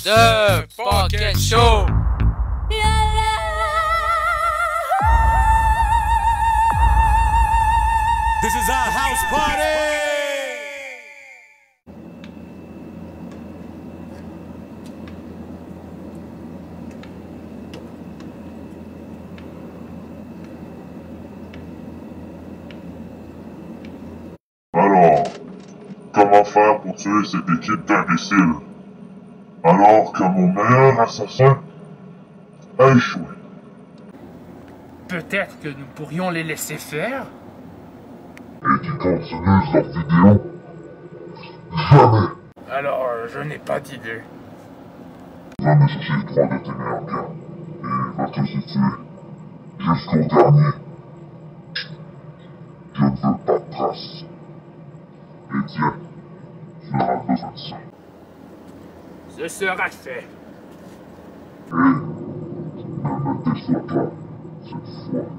The Pocket Show! This is our house party! Alors, comment faire pour tuer cette équipe d'imbéciles? Alors que mon meilleur assassin a échoué. Peut-être que nous pourrions les laisser faire? Et qui continuent leurs vidéos? Jamais! Alors, je n'ai pas d'idée. Va me chercher 3 de tes meilleurs gars et va tous les tuer. Jusqu'au dernier. Je ne veux pas de traces. Et tiens, tu auras besoin de ça. Ce sera fait. Et ne me déçois pas cette fois.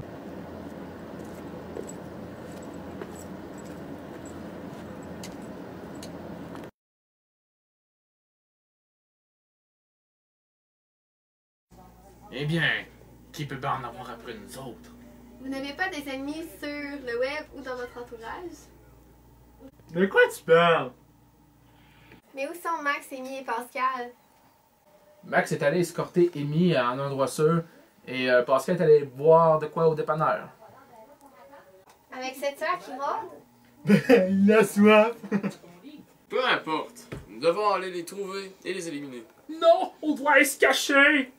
Eh bien, qui peut bien en avoir après nous autres? Vous n'avez pas des amis sur le web ou dans votre entourage? De quoi tu parles? Mais où sont Max, Amy et Pascal? Max est allé escorter Amy à un endroit sûr et Pascal est allé boire de quoi au dépanneur. Avec cette soeur qui rôde? Il a soif! Peu importe, nous devons aller les trouver et les éliminer. Non, on doit se cacher!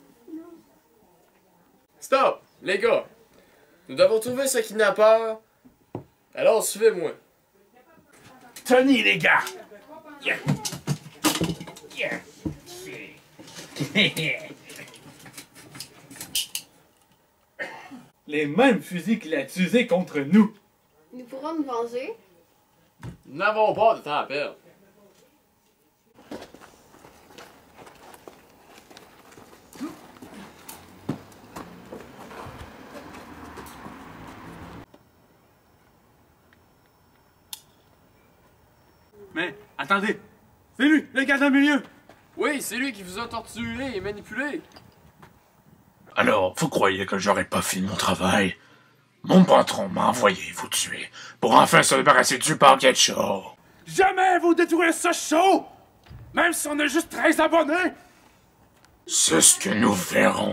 Stop, les gars! Nous devons trouver ce kidnappeur. Alors suivez-moi. Tenez les gars! Yeah. Yeah. Les mêmes fusils qu'il a utilisés contre nous. Nous pourrons nous venger? Nous n'avons pas de temps à perdre. Mais, attendez! C'est lui, le gars dans le milieu! Oui, c'est lui qui vous a torturé et manipulé. Alors, vous croyez que j'aurais pas fait mon travail? Mon patron m'a envoyé vous tuer pour enfin se débarrasser du Pocket Show. Jamais vous détruirez ce show! Même si on a juste 13 abonnés! C'est ce que nous verrons.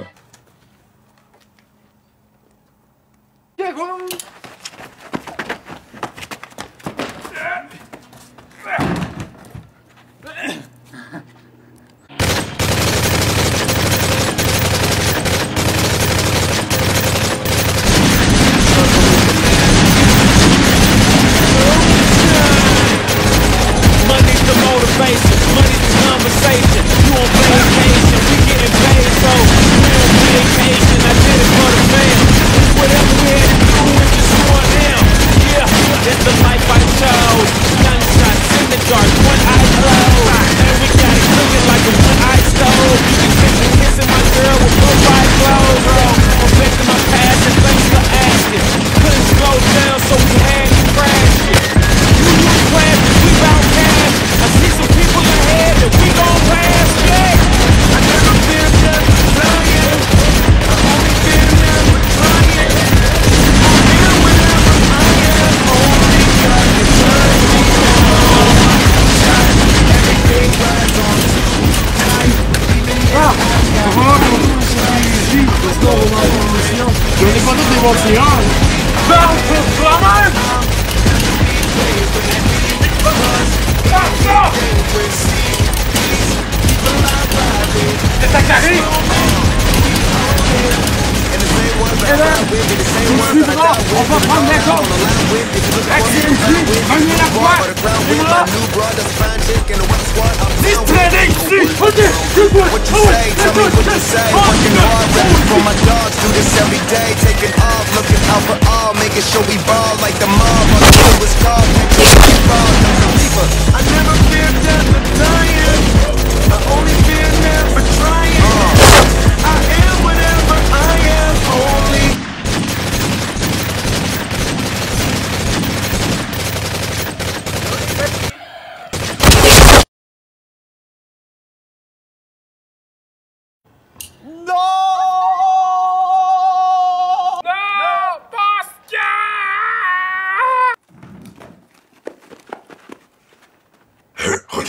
Money's the motivation, money's the conversation. You on vacation, we getting paid, so we on vacation. I did it for the fam. It's whatever we had to do, it's just going down. Yeah, it's the life I chose. Gunshots in the dark, one eye closed. And we got it cooking like a one-eye stove. You can catch me kissing my girl with both eyes closed. I'm facing my past and thanks for asking. Couldn't slow down, so we had to crash it. You use classes, we bout cash. I see some people ahead that we gon' pass, yeah. I never been just lying. I only been never trying. I'm here whenever I am. Only God can turn me on. Everything rides on tonight. On est pas tous des bons tireurs! Parle pour toi-même! C'est ta carré! On va prendre la côte! Accélérez-y! Prenez la pointe! Et voilà! Distraidez ici! Ok! C'est bon! What you say, tell me what you say. Working hard, ready for my dogs. Do this every day, taking off, looking out for all, making sure we ball like the mob. All the was called, we ball, I never feared death or dying. I only fear never trying. I am whatever I am, only.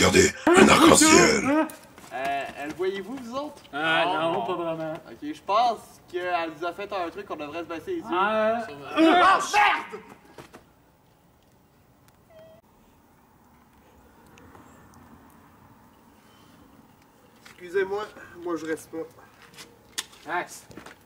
Regardez, un arc-en-ciel. Elle voyez-vous, vous autres? Non, pas vraiment. Ok, je pense qu'elle nous a fait un truc qu'on devrait se baisser les yeux. Merde! Excusez-moi, moi je reste pas. Max.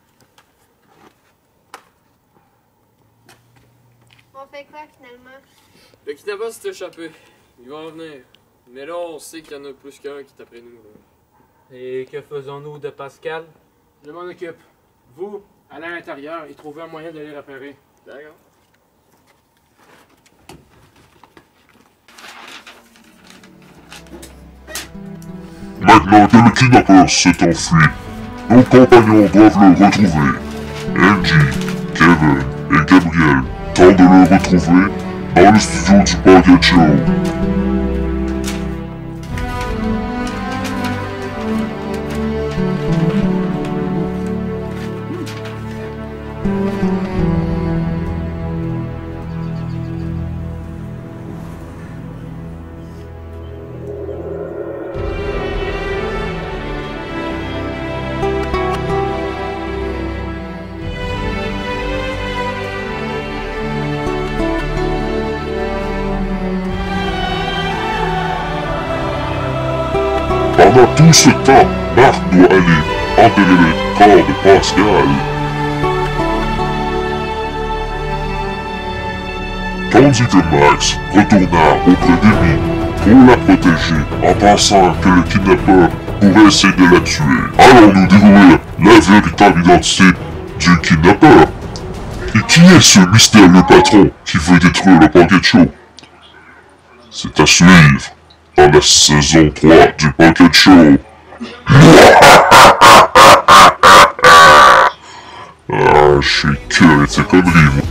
On fait quoi finalement? Le kidnappeur s'est échappé. Il va en venir. Mais là, on sait qu'il y en a plus qu'un qui est après nous. Là. Et que faisons-nous de Pascal? Je m'en occupe. Vous, allez à l'intérieur et trouvez un moyen de les repérer. D'accord. Maintenant que le kidnappeur s'est enfui, nos compagnons doivent le retrouver. Angie, Kevin et Gabriel tentent de le retrouver dans le studio du Pocket Show. Pendant tout ce temps, Marc doit aller enterrer le corps de Pascal. Tandis que Max retourna auprès d'Amy pour la protéger en pensant que le kidnappeur pourrait essayer de la tuer. Allons-nous découvrir la véritable identité du kidnappeur? Et qui est ce mystérieux patron qui veut détruire le Pocket Show? C'est à suivre dans la saison 3 du Pocket Show. Ah, je suis curieux de ces conneries, moi.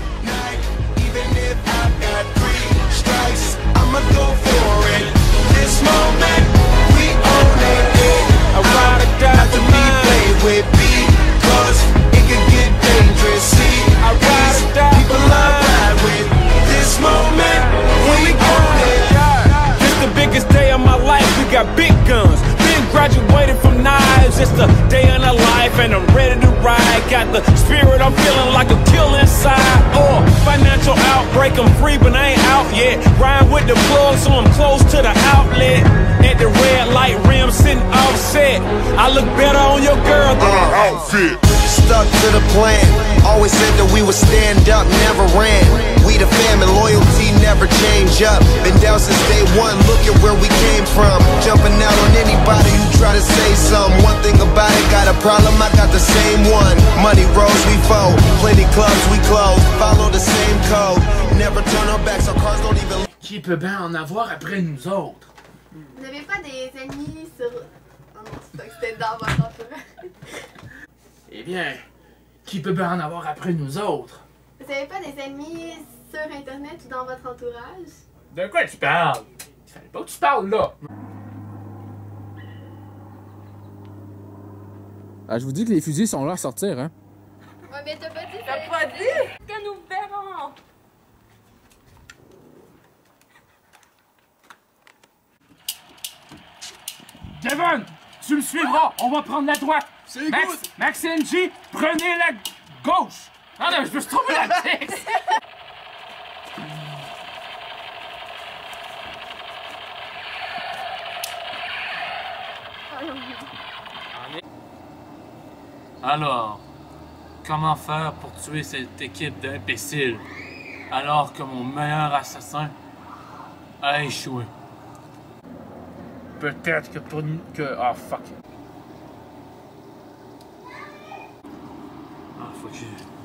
Got big guns, been graduated from knives. It's the day in the life and I'm ready to ride. Got the spirit, I'm feeling like a kill inside. Or financial outbreak, I'm free but I ain't out yet. Ride with the plug so I'm close to the outlet. At the red light rim sitting offset. I look better on your girl than her outfit. Stuck to the plan, always said that we would stand up, never ran. We the family, loyalty never change up. Been down since day one, look at where we came from. Jumping out on anybody who try to say something. One thing about it, got a problem, I got the same one. Money rolls, we fold, plenty clubs, we close. Follow the same code, never turn our backs, our cars don't even... Qui peut bien en avoir après nous autres? Vous n'avez pas des ennemis sur... Oh non, c'est pas que c'était dans votre entourage. Eh bien, qui peut bien en avoir après nous autres? Vous n'avez pas des ennemis sur Internet ou dans votre entourage? De quoi tu parles? Il fallait pas que tu parles là! Ah, je vous dis que les fusils sont là à sortir, hein? Ouais, mais t'as pas dit... T'as pas dit que nous verrons! Kevin, tu me suivras, on va prendre la droite. C'est Max et NG, prenez la gauche. Ah non, je me suis trompé la texte. Alors, comment faire pour tuer cette équipe d'imbéciles alors que mon meilleur assassin a échoué? Peut-être que pour nous... Ah, fuck. Ah, faut que je...